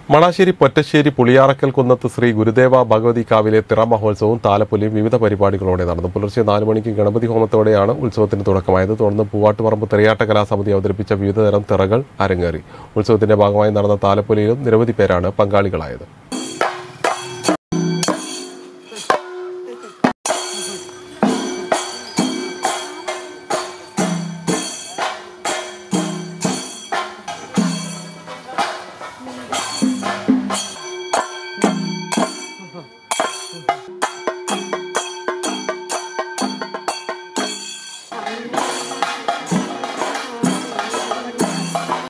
മണാശ്ശേരി പൊറ്റശ്ശേരി പുളിയാറക്കൽ കുന്നത്ത് ശ്രീ ഗുരുദേവ ഭഗവതി കാവിലെ തിറ മഹോത്സവവും താലപ്പൊലിയും വിവിധ പരിപാടികളോടെ നടന്നു. പുലർച്ചെ 4 മണിക്ക് ഗണപതി ഹോമത്തോടെയാണ് ഉത്സവത്തിന് തുടക്കമായത്. തുടർന്ന് പൂവാട്ടുപറമ്പ് തെറിയാട്ട കലാസമിതി അവതരിപ്പിച്ച വിവിധതരം തിറകൾ അരങ്ങേറി. ഉത്സവത്തിന്റെ ഭാഗമായി നടന്ന താലപ്പൊലിയിലും നിരവധി പേരാണ് പങ്കാളികളായത്.